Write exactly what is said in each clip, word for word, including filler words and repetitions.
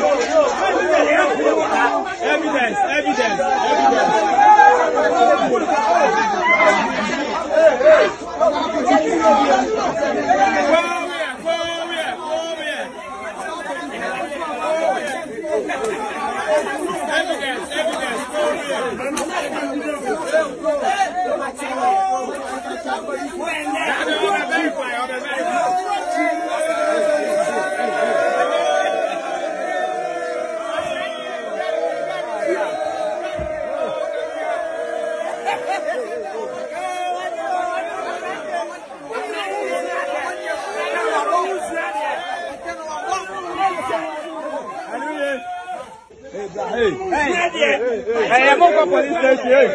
Evidence, evidence, evidence. Evidence, evidence, Hey, hey, hey, I'm on police station.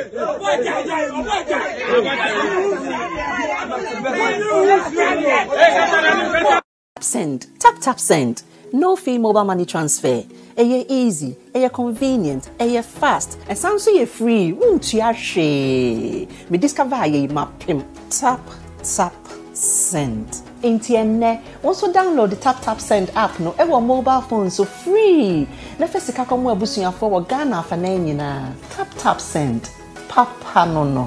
Send, tap tap send. No fee mobile money transfer. Eye easy, eye convenient, eye fast, and sounds so free. Won't you share? Me discover ye map him. Tap tap send. Intienne, also download the Tap Tap Send app no ever mobile phone so free. Na first ka komo abusuya for Ghana fa na nyina. Tap Tap Send. Papa no no.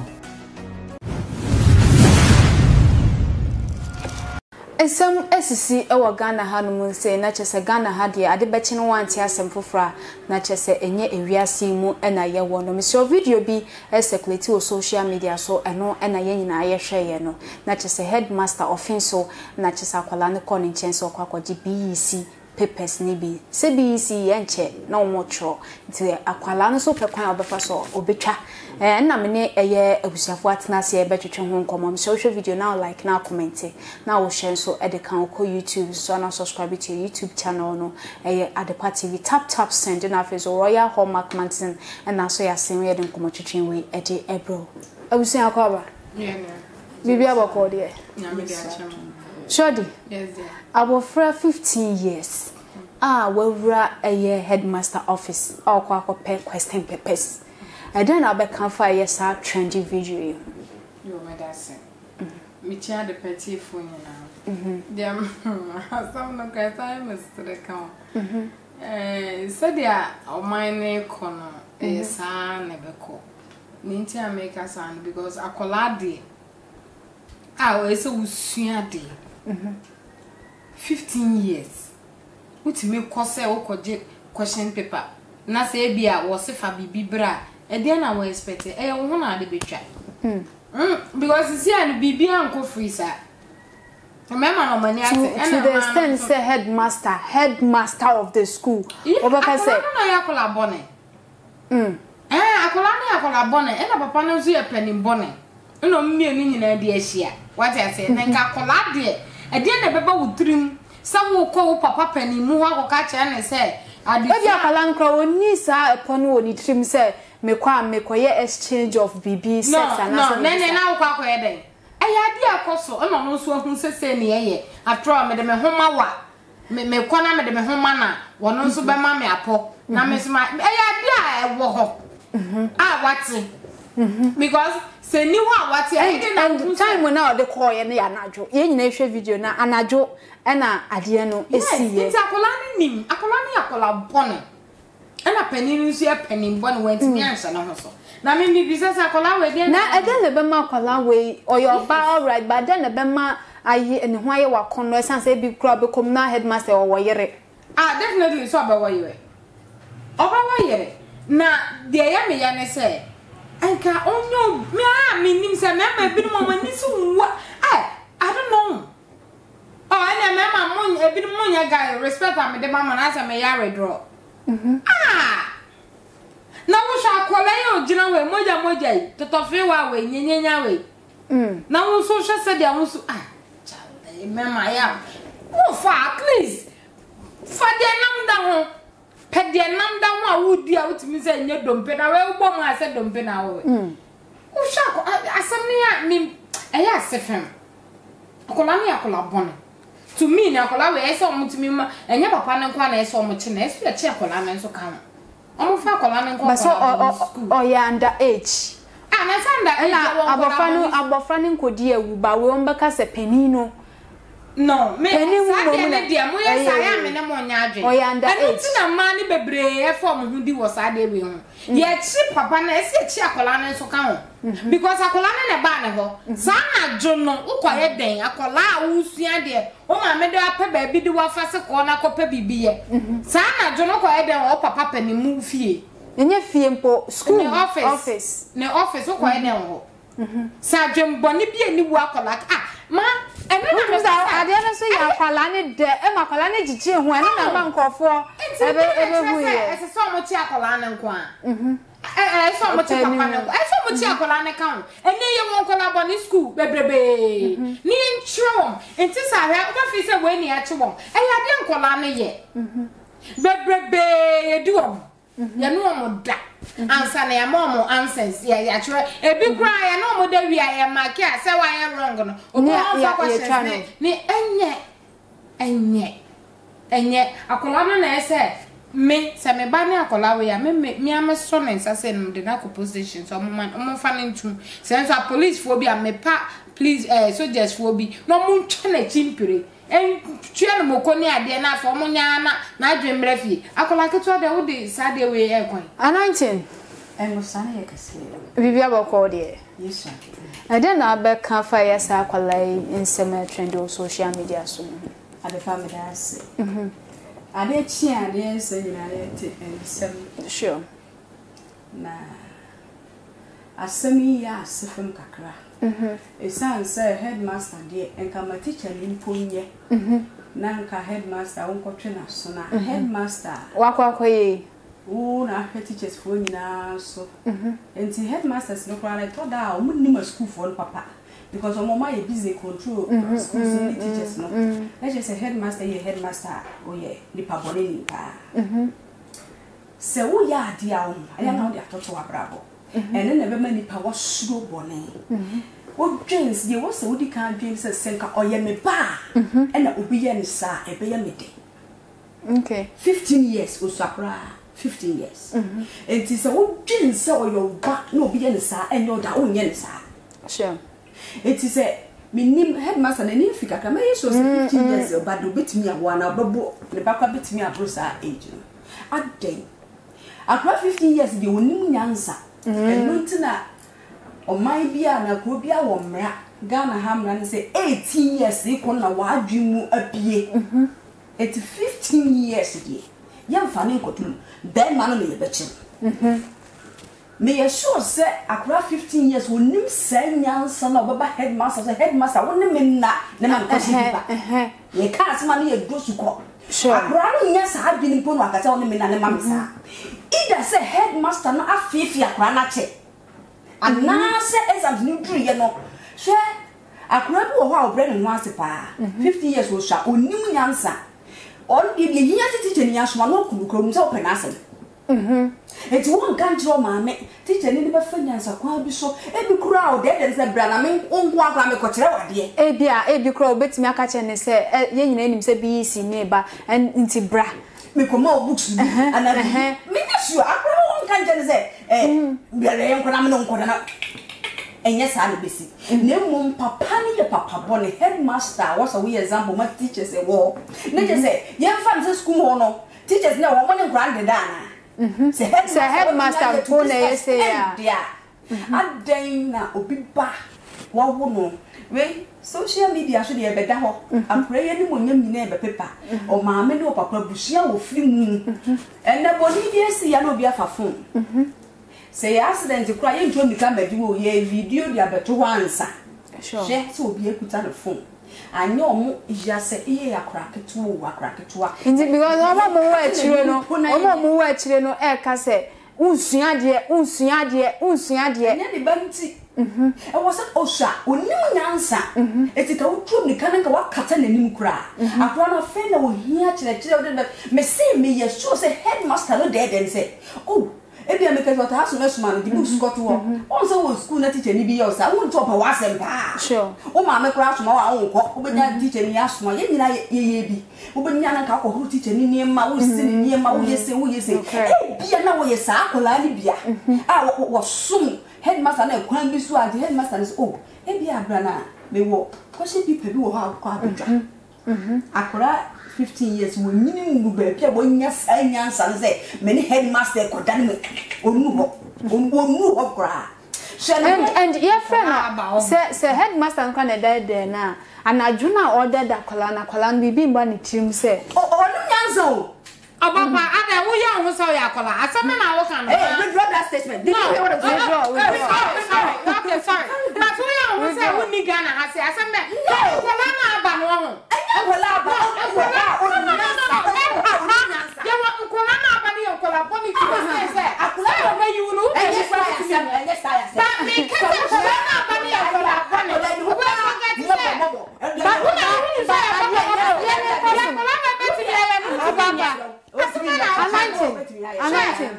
Esam esisi ewo Ghana ha no mun say na chese Ghana ha de ade bechi no wanti asem fofora na chese enye ewiase mu ena ye wo no. Mr video bi e circulate o social media so eno ena ye nyina ye hweye no na chese headmaster offenso na chese akwala ne kɔ ne nchen so kwakwaji B E C papers ni bi se B E C ye nche na omo tro nti akwala no so pekwan obefa so obetwa eh na me ne eye abusiafo atena se e betwetwe ho nkomo me social video now like now comment now we share so e de kan ko YouTube so na subscribe to your YouTube channel no eye Adepa T V Tap Tap Send na face Royal Hallmark Magazine and na so ya sen we de nkomo twetwen we e de ebro abusia akwa yeah yeah bibia bako de na me de achem Shodi yes dear abofra fifteen years ah wawura eye headmaster office akwa akwa pe question papers I don't know about can fire yes our trendy video you my dad said me chia the petty phone now mhm dem some no kai time Mister Account mhm eh said ya o mine kono eh sa na beko ninti America san because akola de ah we say usua de mhm fifteen years uti me kwose wo koje question paper na say bia wo se fa bibi bra e dey na we expect e wo ho na de betwa mm because you see an bibi anko free sir remember no money at to the extent say headmaster headmaster of the school obaka say no ya kola bone mm eh akola na akola bone e na papa na so ya penim bone no mmie ni nyina de ahia what I say na nka akola de e dey na beba wutrim sawo ko wo papa penim mu ho akoka che na say ade e bia akola nkra oni sa epono oni trim say me kwa me koye exchange of B B sex and no no ne na wo kwa koye den eya ade akoso e no no so hu sese ne ye atro me de me homa wa me me kona me de me homa na wono nso be ma me apo na me so ma eya ade a e wo ho mhm ah wati mhm because se ni ho wati e na time na o de koye ne ya najo ye nyina hwe video na anajo e na ade no esiye ti akola ni nim akola ni akola bone ana penin nso ya penin bone wenti ni ansa na ho so na me bi bisa sa akola we de na e de le be ma akola we oyo ba alright but then le be ma ayi ene ho aye wa kono esan say bi kura be kom na headmaster o wo yere ah definitely so ba wo yere oba wo yere na de ya me ya ne say anka onyo me a me nim say me ma bi no mama ni so wa eh I don't know oh ana me ma mon e bi no mon ya guy respect am de mama na say me ya redraw mhm ah na wo sha akola ye ogina we moja moja yi totofe wa we nyenyenya we mm na wo so sha say dia wo so ah child me ma ya wo fa at least fa de nam da ho pe de nam da ho a wo di a wotimi say nye dompe na we wo mo ase dompe na wo mm wo sha ko asem ne ya ni e ya sefem akola ni akola bon to me na akola we ese omutimi ma enye papa ne kwa na ese omuchi na ese ya che akola na nso kan omo fa akola ne kwa so o ya under age ah na sanda na abofanu abofanu nkodi awu ba we ombeka se penino no me Any say woman dey dey mo yes I am na mo nya adwe enu ti na ma ni bebre e form hu di wo sa dey we hu ye chi papa na ese chi akola na nso ka ho because akola na ne ba ne ho sa na dwo no ukoye den akola a usua de o ma me de apa ba bi di wa fa se ko na kopa bibiye sa na dwo no koye den o papa pa ni mu fie enye fie mpo school ne office office ne office o koye den ho sa dwembo ni bi ani bu akola ah ma ene na me sa ade na so ya akwala ne de e ma akwala ne gichi hu ene na ma nkofo ebe ebe hu ye ese so mo ti akwala ne nko a mhm eh eh so mo ti papa ne nko eh so mo ti akwala ne kan ene ye won kola bo ni school bebrebe ni nchro enti sa hwe o fi se we ni a chwo eh ya de nkola ne ye mhm bebrebe ye di wo ya no mo da ansa na ya mo mo answers ya ya chwe ebi kra ya no mo da wi ya make a se wa ya wrong no obo fa question ni enye enye enye akola no na ese me se me ba ne akola we ya me me am so na nsa se no de na ko position so mo man mo fa ne ntu se nso police fo bi a me pa please eh soldiers fo bi no mo ntwa na chimpire en twa no mokoni ade na afọ mo nya na na adwemre fie akola keto de wo de sa de we e kwan anointing eno sana ye kase bibi abako de yesu ade na be kan fa ya sa akola insema trend on social media so ade family ase mhm ade chi ade so nyina te ensem sure na asemi ya asefem kakra mhm esan say headmaster de enka ma teacher ni mponye mhm na nka headmaster won kotwe na so na headmaster wakwa koye o na teachers fo nyina so mhm enti headmasters no kwa like to da o mun ni ma school for papa because o mama ye busy control schools ni teachers no let's just say headmaster ye headmaster o ye ni pa bone ni pa mhm se wo ya ade a wo aya na wo de atoto abrabo ene na be mani pa wo suro bone mhm o dreams ye wo se wo di kan dreams se senka oye me ba ena obi ye ni sa e be ye me de okay fifteen years o sakra fifteen years mhm enti se wo dreams se oyo ba na obi ye ni sa enyo da wo nye ni sa sure enti se minim headmaster na ni fika kama yeso se fifteen years o ba do betimi awo na babo ne ba kwa betimi abro sa age no aden akwa fifteen years de wonim nyansa eno ntina o mai bia na ko bia wo mra Ghana hamra ne say eighteen years iko na wadwemu apie mhm et fifteen years die yamfa ne nkotum ben ma no me bechi mhm me ye sure say akwa fifteen years wonim sanyansa na obaba headmaster say headmaster wonim na ne man ko sipa eh ye ka asema ne ye dosuko akwa no nya sa adwini mpo no akata wonim na ne mamsa either say headmaster no afifi akwa na che ana se exams ni dru ye no hwe akwa bi wo ho a obre ne ho ase pa fifteen years wo sha onim nyansa on de de yinya teacher ni asoma no kulukro mu se open asem mhm eti won kan jiro maame teacher ni be fa nyansa kwa bi so e bi kura o de de se bra na me onko akwa me ko kire wade e bia e bi kura obetimi aka che ne se ye nyina enim se bi si ne ba nti bra me ko ma books bi ana bi me na sure akwa won kan je ne se eh bia le enko na me onko na enye sa na besi na mum papa ni ye papa bone headmaster was a we example ma teachers e wo na je se ye fa se school ho no teachers na wo mo ne grand dana mhm se headmaster to na ye say ya adan na obi ba wa wo no we social media so de be da ho apre ye ni mo nyam nyina e be pepa o ma me ne o papa busia wo firi mu enne boni bi esi ya no obi afa phone mhm say accident kura ye njo mika medi wo ye video dia beto wansa sure je so obi ekuta no phone anya omo ya se iye yakura ketu wo akura ketu a nti because omo mo wa chire no omo mo wa chire no e ka se unsua de unsua de unsua de nya de banti mhm e wo se osha onim nyansa etika wotru mika nka wakata nanim kura akura no fe na wo hia chire chire wo de me say me ye sure say headmaster no de den say oh ebi ameka what has no man the book scott wo on so wo school na teacher ni bi yo sa won drop wa sem pa sure o ma me kra asoma wa won ko obenya teacher ni asoma ye nyina ye ye bi obenya na ka ko huru teacher ni ni ma wo si ni ma wo yese wo yese e bia na wo yesa akola ni bia a wo sum headmaster na kwan bi so a headmaster is oh e bia bra na me wo ko se bi pe bi wo ha ko abedwa Mhm. Akora fifteen years we minimum be pia bo nya sai nyansa ne say many headmaster ko dan me onu ho onu ho kra. And and your friend say say headmaster nka na dey there na anadwuna order da kwala na kwala bibi mba ne tirim say onu nyansa o Ababa ada wo ya ho so ya kwala asem na wo kan eh withdraw that statement did you hear what I'm saying? Sorry okay sorry na so ya ho say wo ni Ghana ha say asem na kwala na aba no ho anya kwala aba kwala onu nyansa ya wa kwala na aba ni kwala boni ti say say akwala yo me you no anya style asem anya style asem ba me ka kwala na aba ni kwala boni wo ba ka ti say ba wo na wo ni say kwala kwala na be ti ya ya no baba Anointing. Anointing.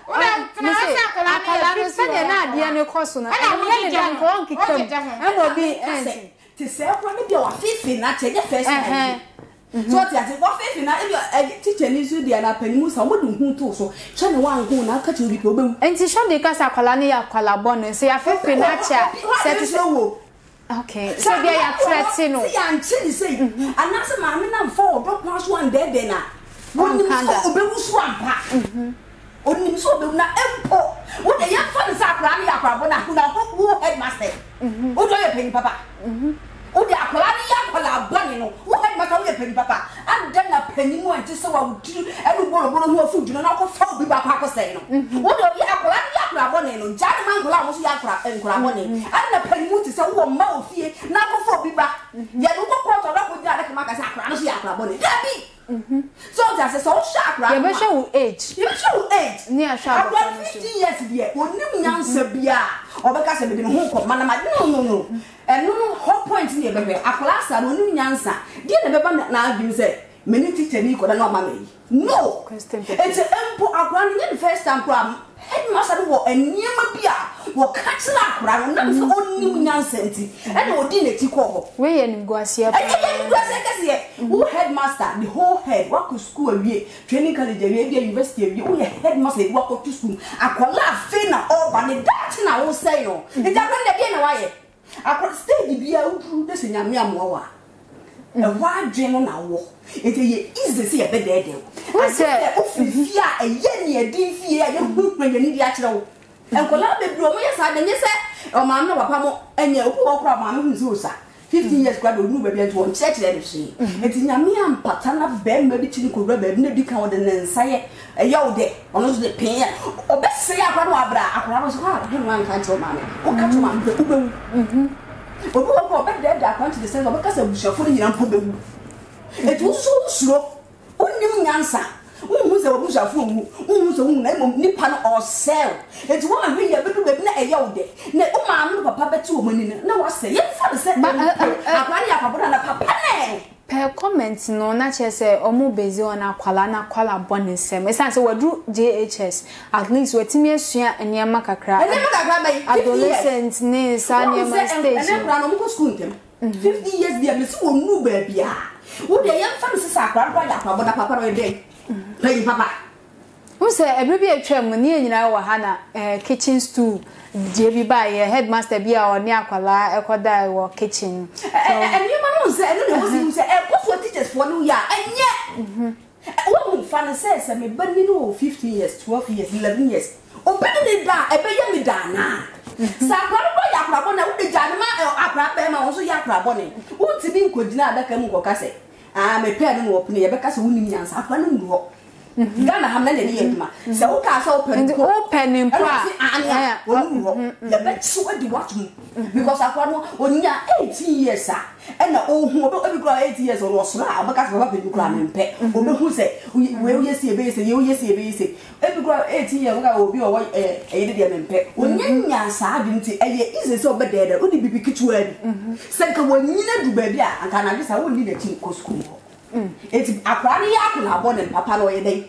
Missy, akala no se na ade ne koso na. Ana ne dan ko nkikam. Emo bi end. Ti se kwa me bi o afifi na che first time. So ti ati wo afifi na e teacher ni su dia na panimu sa mo dun hu to so. Hwe ne wan hu na ka che obi pe obem. Enti hwe de ka sa akala ne ya akala bono se ya afifi na cha. Se ti so okay. So dia ya threat no. Ya nchi ni say. Anase ma me na fo do pass one day day na. Oni so obewu so ampa. Mhm. Oni so obewu na empo. Wo de ya fa ne sa akra ne akra bo na na ho headmaster. Mhm. Wo do ye penny papa. Mhm. Wo de akra ne ya akra bo ne no. Wo headmaster wo ye penny papa. And then na penny mu anti so wa wuduru enu bolo bolo hu afu dunu na ko fa obi ba kwa ko sei no. Wo de ye akra ne ya akra bo ne no. Jani man kola wo so ya akra enkra bo ne. And na penny mu ti se wo ma ofie na ko fa obi ba. Ya no ko ko to da ko dia de ka maka sa akra no so ya akra bo ne. Dabi. Mhm. So that's so sharp right. You be show age. You be show age. Near sharp. fifteen years bia. Onim nyansa bia. Obeka se be dem ho ko mana ma no no no. And no no hot point ni e be be. Akola sa no onim nyansa. Dia na be ba na adwin say many teacher ni ko da no mama yi. No. It's empo akola ni the first time program. Headmaster wo eniema bia. Wo catch na akola no na so onim nyansa nti. E na odi na ti ko ho. We ye nim go asia. E ye go asia kase. Who headmaster the whole head work to school awie training college awie university awie who headmaster work to school akola fe na over ne that na wo say no e ja kwa de na waye akọ stage bia udru de senyame amowa e wa dwen no na wo e je ye easy se ye be de de o say ofifia e ye ne adi fie ya ye hu kwanya ni dia kire wo enkola be bro mo ye sa de nye se o ma no papa mo enya oku okra ma no nzi osa fifteen years grad onu baby ento on church le hwe enti nyame ampata na be ma bi chini ko bra ba na bi kan wo de nsaye e ya wo de ono so de pen ya obese ya kwa no abra akora no so ha he no anka nto ma me o ka to ma me u be mhm obi wo ko be de da account the sense obeka sa bushafo ni nyina mpo be wu enti wo so suro onim nyansa unhu se obushafo wu unhu se wu na emom nipa no or sell enti wo ma hwe ya bedu be na e ya wo de na o ma no papa beti wo mani na wa se ye fa se akwari akwaboda na papa ne per comment no na che se omo bezi ona kwala na kwala bonisem esan se wadu J H S at least wetimi asua eniema kakra eniema kakra bai adolescent ne sa niema stage eniema na mo ko school ntem fifty years bia me se wo nu ba bia wo de ye fa se sa akwari ya akwaboda papa no de pay papa who say every atwam ne nyina wo ha na kitchen stool je bi ba ye headmaster bia oni akwala ekoda wo kitchen and you man say no no say say e ko teachers for no ya enye mhm wo mu fan say say me bani no fifteen years twelve years eleven years obedi ni da e be ye me da na sa kwaro bo ya kwabo na wo de jane ma akra be ma wo so ya kwabo ne wo tibi nkogina adaka mu ko kase ah me pe no wo pne ye be kase wo nim nyansa akwa no mu ho Ghana hamna ne ye duma se wo ka so open ko open mpa ania wonu ho le be so adi watum because akwa no onya eighteen years a e na ohun obi obi kura eighteen years o so na abaka se papa bi kura me mpe obi hu se we wo yesi ebe yesi ye wo yesi ebe yesi ebi kura eighteen years ga obi o eh e de me mpe onya nya sa adi nti e ye ize se obe dede odi bibi kitu adi se ka wonyina du ba bi a anka na bi sa wo ni de chi ko school ho eti akwa ni ya na bo ne papa no ye dai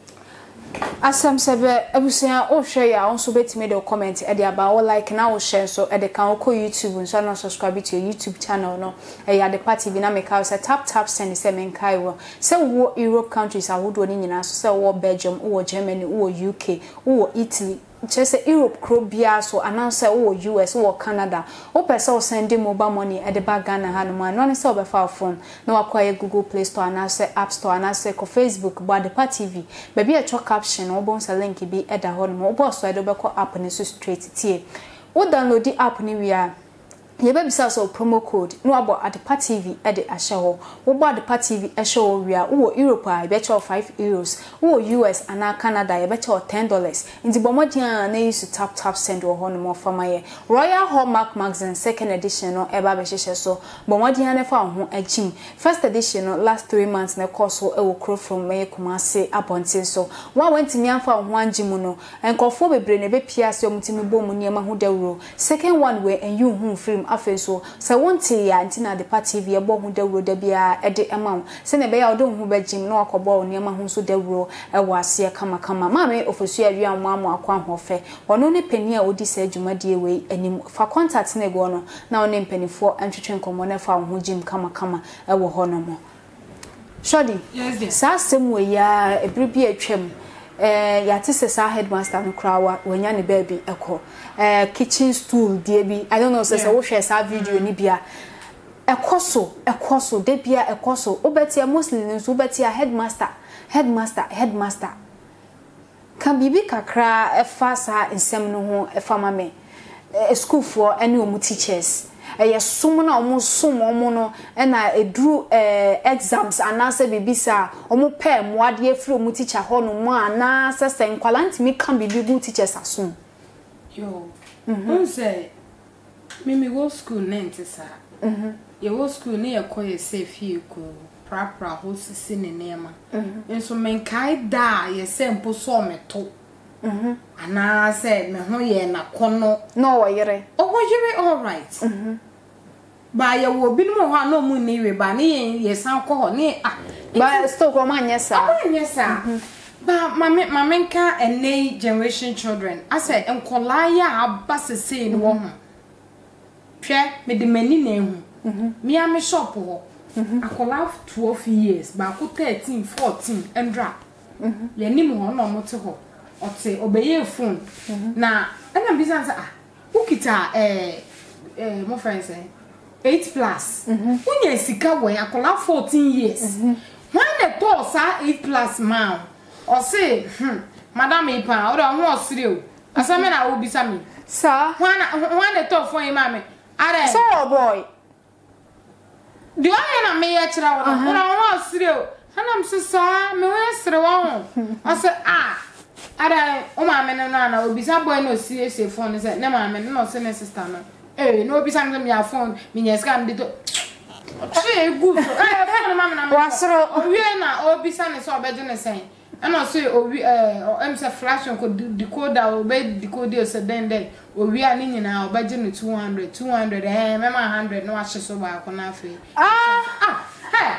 asam sebe abusia o hwe ya onso betime de comment e de aba o like na o share so e de kan ko YouTube nso na subscribe to your YouTube channel no e ya de party bi na make out say tap tap send say men kai wo say wo Europe countries awodo ni nyina so say wo Belgium wo Germany wo U K wo Italy chese Europe krobia so announce wo U S wo Canada wo pese wo send mobile money e de ba Ghana ha no ma no ne se obefa phone na wakwaye Google Play Store announce App Store announce ko Facebook ba de pa T V ba bi e cho caption wo bon sa link bi e da ho no wo bo so e do be ko app ne so straight tie wo download the app ni wi a ye be bisa so promo code no abo Adepa T V e de ahye ho wo bo Adepa T V e hye ho wi a wo Europe a be cho five euros wo U S ana Canada ye be cho ten dollars nti bomodi a na use tap tap send wo ho no mo fama ye Royal Hallmark Magazine second edition no e ba be hye so bomodi a na fa ho agim first edition no last three months na course wo e wo kro from me Kumase abontin so wa wanti mi anfa ho angimu no enkofo bebre na be pia se omtimi bom niema ho dawuro second one we en you hu film afeso se wonte ya ntina Adepa T V e bo hu dawuro da bia e de ema se ne be ya odo hu bagim na akobo niema hu so dawuro e wo ase kama kama mame ofosu ya wi anwa amu akwa hofe wono ne pani a odi se adwumadie we anim fa contact ne go no na one mpanifo antwetwe nkomo na fa ho jim kama kama e wo ho no mo Shodi yes dear sa sem we ya ebribi atwam eh ya tese sa headmaster no krawa wanya ne baby ekọ eh kitchen stool die bi I don't know say say wo hwe sa video ni bia ekoso ekoso de bia ekoso obeti muslim nso obeti headmaster headmaster headmaster kan bibi kakra efa sa ensem no ho efa mame e school for any omu teachers eye sum na omu sum omu no na edru eh exams anase bibisa omu pe moade afri omu teacher ho no mu anase sen kwala ntimi kan bibi bu teachers asum yo mhm say me me go school nente sa mhm ye go school ne yakoye safe ye ko pra pra ho sisi ne nema mhm enso men kai da ye sempo so meto mhm anase me ho ye na kono no wo yere o wo yere all right mhm ba ye wo binum ho na mu ni we ba ne ye san ko ho ne ah ba still ko ma nyesa ma nyesa ba mama mama nka ene generation children ase enkola ya abasese ni wo ho hwe me de mani na ehu mhm me am shop ho akola twelve years ba ko thirteen fourteen endra mhm ye ni mo ho na mo te ho ote obeye phone na ana business ah ukita eh eh mo friends eh eight plus mhm unya sika wo akola fourteen years mhm when the to sa eight plus man o say hmm madam ipa o do ho osire o asame na obi sami sir when when the to for him mame are so boy the one na me ya kira wo na ho osire o hanam se sa me wo sire wo o say ah are o mame no na obi sa boy no sie sie phone say na mame no say na sister no eh no obi sam me ya phone me nya scam de to che good eh phone mama na wasro owie na obi sa ne so obeje ne sen e no so owi eh em say flash ko decoder obe decoder so den den owie ani nyina obeje ne two hundred two hundred eh mema one hundred no ahye so ba ko na afi ah ah hey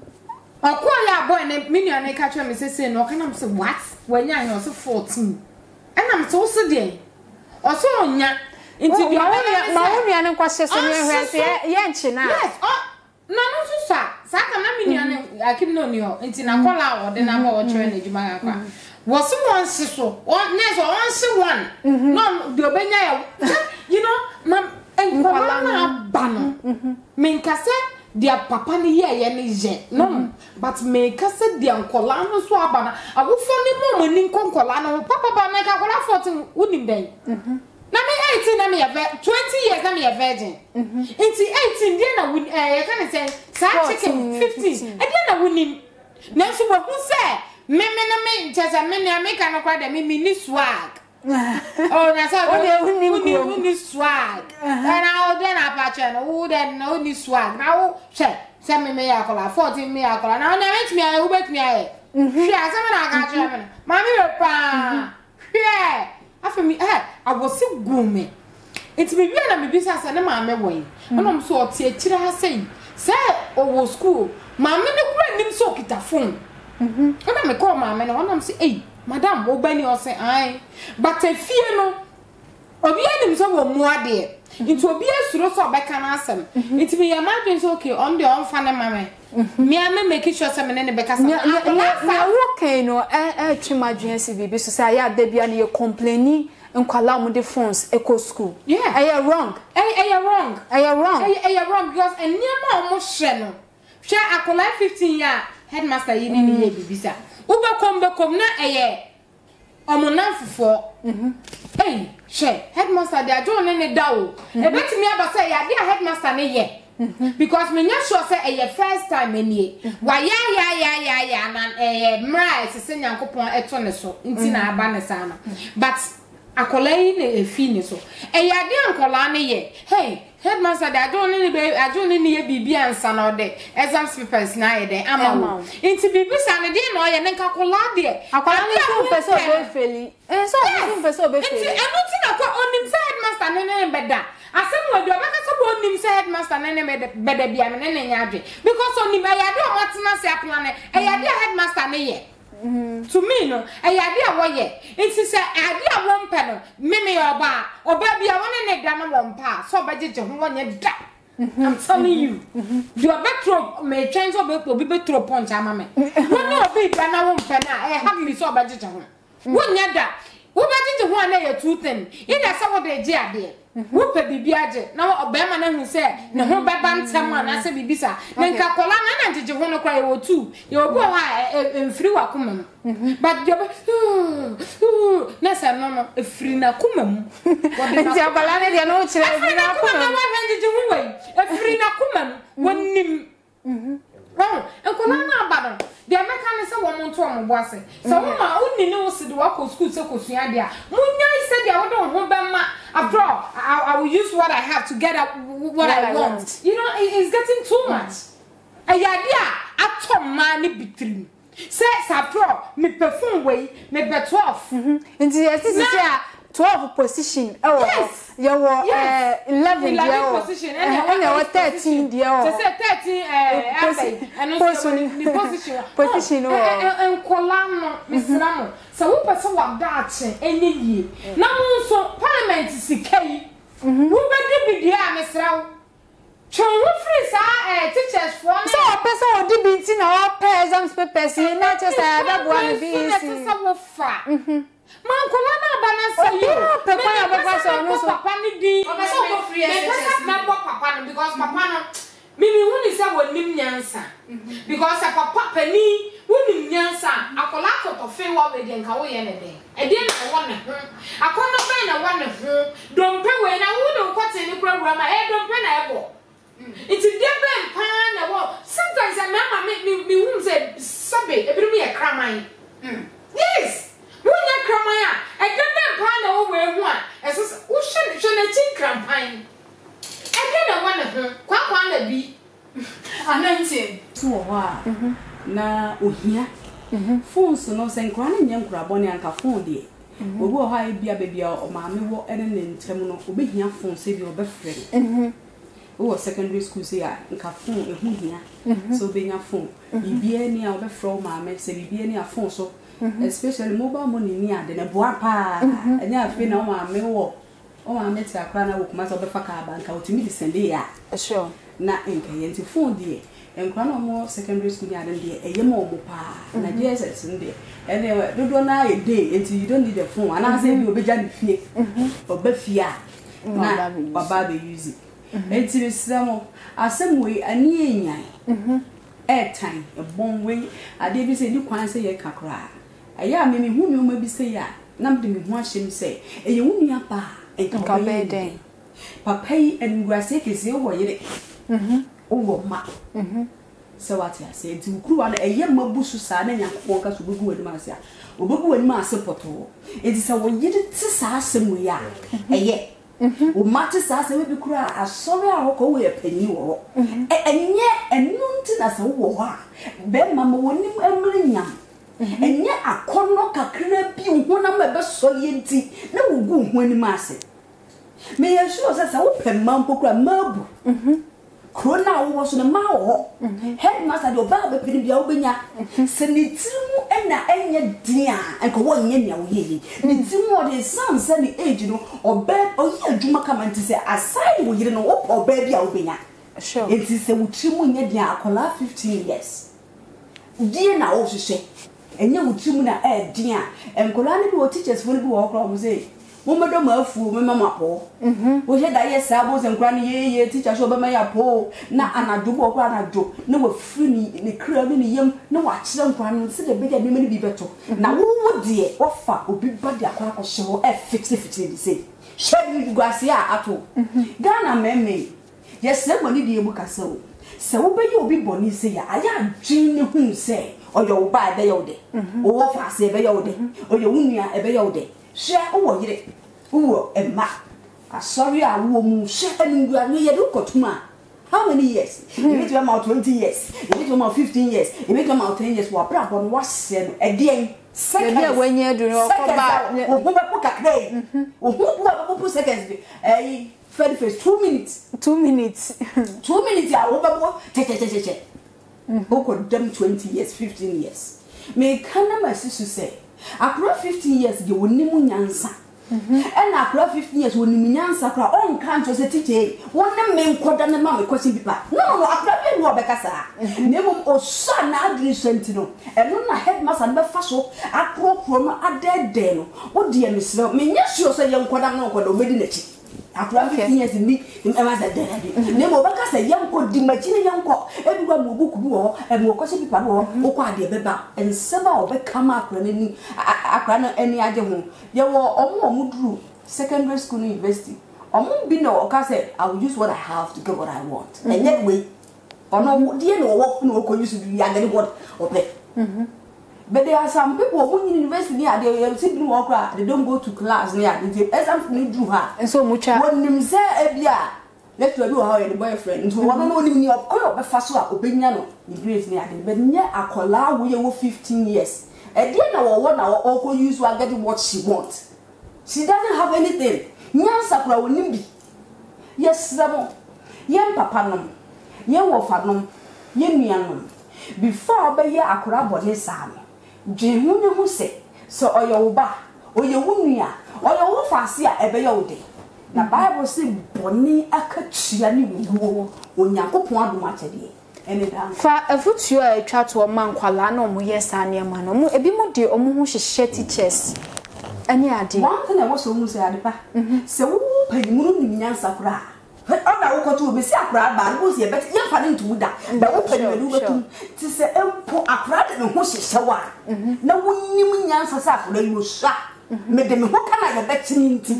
akoya boy ne minion ne catch me say say no kana me say what wanya he so fourteen and am so so dey oso onya inti bi ma wonu ane kwase so ne hwese ye nchi na yes oh na no so sa sa kana minion akim no ni ho inti na kola o de na ma o chere na ejuma akwa wo so won si so on ne so on si one no de obenya ya you know ma enkola na ba no me nkase dia papa ni ye ye ni je no but me kase dia nkola no so abana agufo ni mo ni nkonkola no papa ba na ka kola fourteen unim den na me eighteen na me twenty years na me virgin into eighteen dia na win eh can say sa chicken fifteen e dia na winim na so wo hu say me me na me just me na me kan kwa da me ni swag oh na so we ni swag and I then apache no wo then no ni swag na wo she say me me ya kola fourteen me ya kola na na me me ya wo bet me ya hwe asa me na ka che me mami we pa hwe afemi eh awosi gume enti me bia na me bisa sa ne maame won onom so ote akira ha sei say owo school maame ne kura nim so kita phone mhm ona me call maame na onom say eh madam obani o say ai but afie no obi anim so wo mu ade enti obi asuro so obeka na asem enti me ya madwen so okay on the on fa ne maame me am make sure say me ne beka sa na wo kai no eh eh twimadwen si bibi so say ya da bia ne complaini nkwala mo de phones eco school yeah eh wrong eh eh wrong eh wrong eh eh wrong because eniema o mo hye no hwe akola fifteen year headmaster yi ni ni ye bibisa ubekom bekom na eh omonanfofo mhm eh hwe headmaster de ajo ne ne da o e betimi aba say ya de headmaster ne ye because me nya sure say eh first time enie wa ya ya ya ya ya na eh mra sese nyankopon eto ne so nti na aba ne sana but akola yi na efi ne so eh ya de akola ne ye hey headmaster da ajo ne be ajo ne ne ye bibi ansa na ode exam papers na ye de ama nti bibi sa ne de na ye ne akola de akola ne so pese obe feli eh so so pese obe feli nti enu ti na ko onim headmaster ne ne beda asem we do baka so bo nim say headmaster ne ne beda bia me ne ne nyadwe because onim ayade o matena se aplan e ayade headmaster ne ye to me no ayade a wo ye nti say ade a wo mpe no me me oba oba bia won ne da no wo mpa so obajeje ho wonye da I'm telling you you are better me change oba obi better punch ama me won obi da na wo mpe na eh hardly so obajeje ho wonye da wo bajeje ho na ye two thing ida say wo de je ade wo pe bibi age na obema na hu se ne ho beba ntem na se bibisa ne nka kola na na jeje ho no kwa ye wo two ye obu ha emfiri wa kuma mu but je na se no no efiri na kuma mu nti abala ne de no kire efiri na kuma mu wa jeje ho wei efiri na kuma mu wonim mhm well enkola na abado de ameka ne se wo monto mo boase so wo ma onni ne wo se de wa ko school se ko sua de a munya ise de a wo de ho bema after all I, I will use what I have to get up what, what I, I want. want you know it, it's getting too much ayade a atom ma ne bitrim say sapro me perfume way me be twelve mhm nti yes this is a twelve position oh yes you were uh, eleven eleven position and you were thirteen there oh say thirteen eh and position the position position oh and kolano misra mo so wo person wa daache enye yie na mo so parliament sikai wo be de bidia misra wo chon wo free sa eh teachers for so person wo di binti na wo pair exams papers na just say da bo na bi si so wo fa mhm man kola na bana say you papa ya papa so no so papa ni di o so go free exercise na bo papa no because papa no mimi woni say wonim nyansa because papa pani wonim nyansa akola koto fe wo we de nka wo ye ne de e de na wo ne ho akona be na wo ne ho dompe we na wo de kwete ni kura wura ma e dompe na e bo it is de be mpa na wo sometimes I mama me me wum say sabe e bi me e kraman yes wonya kraman a e de be mpa na wo we hu a e so wo hwe hwe na chi krampan e de na wo ne ho kwa kwa na bi anantie so ho a na ohia phones no se nkra na nya nkra bone anka phone de obi o ha bia bia o ma me wo ene ne ntem no obehia phone se bi obefre mhm o secondary school se ya nka phone ehu hia so obehia phone bibia ni a obefre o ma me se bibia ni a phone so especially mobile money ni ade na boa pa enya afi na o ma me wo o ma me ti akra na wo kuma so obefa ka banka otimi di sende ya sure na enka yenti phone de enkwa na mo secondary school ni ade de eye mo mo pa na J S S nde ene dodo na e day enti you don't need a phone ana say bi obeja ni fie obefia na baba be use it enti bisamo asem we ani enyan airtime e bon we ade bi say ni kwan say ye kakra aya me me hu mi o ma bi say ya na me de me hu ahyem say eye wu nua pa enka be den papa yi enguase kesi wo yire mhm wo ma mhm se wati ase enti ukuru wa na eye mabusu sa na nyankopon ka so begu wani ma ase a obegu wani ma ase poto enti se wo yire ti sa asem we ya eye mhm wo mate sa ase we bi kura asori a hoko we panyi wo enye enu nti na se wo ho a be mama woni emre nyam enye akono kakra bi ho na ma be so ye nti na wo gu ho ani ma ase me yesu se se wo pemma mpokura mabu mhm krona wo so na ma wo headmaster de oba be pini bia obenya se ne tirimu ena enye dia enko wo nye nya wo ye ne tirimu o de sanse ne age no oba oyi adwuma kama nti se aside wo yire no wo oba bia obenya sure enti se wo tirimu nye dia akola fifteen years die na wo hwehwe enye wo tirimu na e dia enkola ne bi wo teachers fo ne bi wo kro mo say Momodo mafu me mama po mhm wo he da yes abo se nkra ne ye ye teacher so be ma ya po na anadwo bo kwa anadwo na wa firi ni ne kra ni ne yam na wa kire nkra no se de be de me ne bi beto na wo wo de wo fa obi ba de akwa akwa hye e fix fix di say shebi gwase a ato Ghana meme yes se boni de ebu kasa o se wo be ye obi boni se ya aya dwin ne hu se oyo wo ba de ye wo de wo fa se be ye wo de oyo wunua e be ye wo de share wo yire wo emma sorry a wo mu share ndu anu ye do kotuma how many years you need to about twenty years you need to about fifteen years you need to about ten years wa bra bon wa se no e de seconds e de wenye do no ko ba wo hu be ko kakre wo hu wo be ko seconds eh thirty first two minutes two minutes two minutes ya wo be ko che che che che wo ko dem twenty years fifteen years me kana ma sisu say akro fifteen years ge woni mu nyansa mhm e na akro fifteen years woni mu nyansa kra on kan to se teacher woni me nkoda ne ma me kwesi bipa no no akro be wo be kasa ne mum o sa na adolescent no e no na headmaster be fa so akro pro no adede no wo de me sre me nya sure so ye nkoda no nkoda obedi na chi akro fifteen years ni e ma za de ne mo be kasa ye nkodi machi ne ye nko e bi gwa mo buku bi wo e mo kwesi bipa wo wo kwa de be ba enseba wo be kama akro ne ni akra no eni age ho ye wo omo omo duru secondary school university omo bi no oka say I will use what I have to get what I want mm -hmm. and that way ono die no work no ko use do ya get what ope mhm but there are some people who in university near they sit no work they don't go to class near they exam ni do ha and so much wonim say e bia let you do how your boyfriend so one no ni okoyo be fa so a obenya no grace near they but nya akola wo ye wo fifteen years e dia na wo na wo ko use wa get what she want she doesn't have anything nyansa kura wonim bi yes ramo yem papa no yem wo fa no yem nua no before be ye akura body sa no dwe hu ne hu se so oyo wo ba oyo wunua oyo wo fa se a ebe ye wo de na bible say boni akatua ni wo onyankopon adom akyede fa afutuo a etwa to mankwala na omo yesa ne ma no mo ebi mo de omo ho hyehye teachers ani ade one thing I was so say adepa se wo panimu no nyansa kura ona wo koto obi si akura ba no si e bet ye fa ne ntumu da ba wo panimu betum ti se empo akura de ne ho hyehye wa na wonnim nyansa sa akura yo sha me de me ho kana ye bet ni nti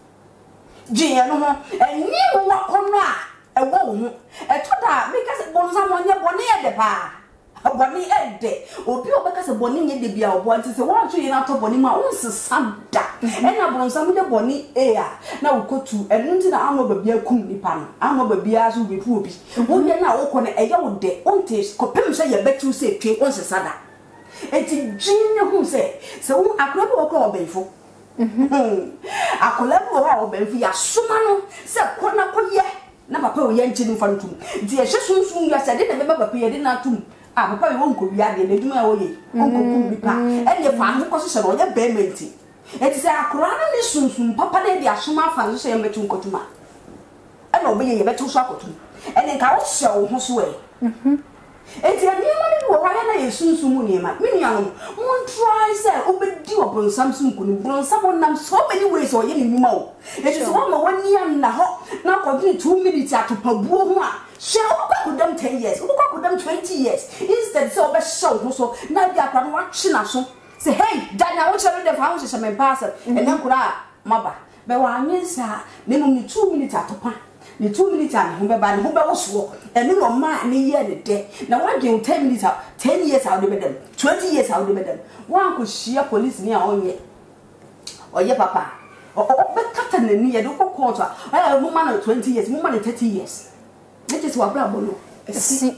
je no ho enyi wo kono a e wo ho e to da because bonza mo nye boni e de pa boni e de obi obeka se boni nye de bia obo anti se wa twa na to boni ma onsesa da e na bonza mo de boni e a na wo kotu enu nti na amo babia kum nipa no amo babia so befu obi wo de na wo ko ne e ye wo de onte kopem se ye betu se twe onsesa da enti jinne hu se se wo akra bi wo ko obefo mhm akola bi wo ha obefo ya soma no se kona koye na papa o yanchi no fantum di e hyesunsun ya sade na beba papa ye de na tum ah papa we won ko wi ade na duma wo ye won ko kum bi pa e le fa ho ko so o ye bementi e ti se akora na ni sunsun papa de di asoma fa so ye metu nkotuma e na obe ye betu so akotum e ne nka wo hye wo ho so e mhm e ti ani ma ni wo wa na ye sunsun mu ni ma me nua no mon try say obedi obon samsung ko ni bon samon nam so many ways o ye ni numa o e ti so ma wani am na ho na ko bi two minutes atopabuo ho a she wo ko dem ten years wo ko dem twenty years instead so be show ho so na dia kwa no wa chi na so say hey danya wo chere de fa ho she me pass e na kura maba be wa anyensa ne no ni two minutes atopa ni two minutes and ho be ba ne ho be wo so e no ma ne ye ne de na wa gen ten minutes ten years how de be dem twenty years how de be dem wa ko shia police ni a onye oye papa o be kata na ni ye do ko court a mo ma na twenty years mo ma na thirty years it is wa bra bolo si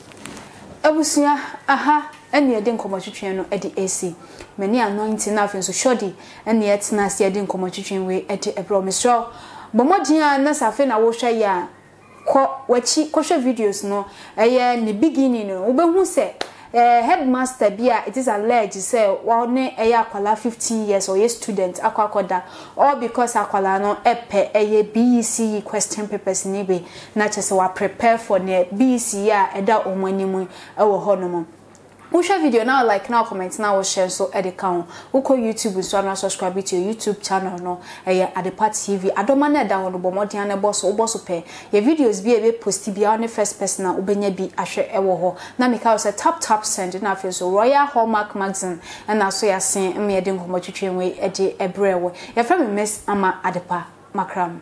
abusia aha ene ye de nkomotwetwen no e de ac mani anointing na afenso shodi ene ye tena se ye de nkomotwetwen we e de ebro misro bomodin na safe na wo hwa ya ko wachi ko hwa videos no eye ne beginning no wo be hu se eh headmaster bia it is alleged say wa ne eye akwala fifteen years or a student akwakoda all because akwala no epe eye B E C question papers ni be na chese wa prepare for ne B E C ya eda omanimu e wo hono mo Who share video now, like now, comment now, share so at the count. Who call YouTube so now subscribe to your YouTube channel no. Eh at the part T V. I don't mind download the more than boss or boss pay. Your videos be a bit post be on the first person now. Ubenya be a share ewo ho. Now me say tap tap send na feel so Royal Hallmark magazine and now so ya saying me edin ko mo twetwe we e de ebrewe. Your friend Miss Ama Adepa Makram.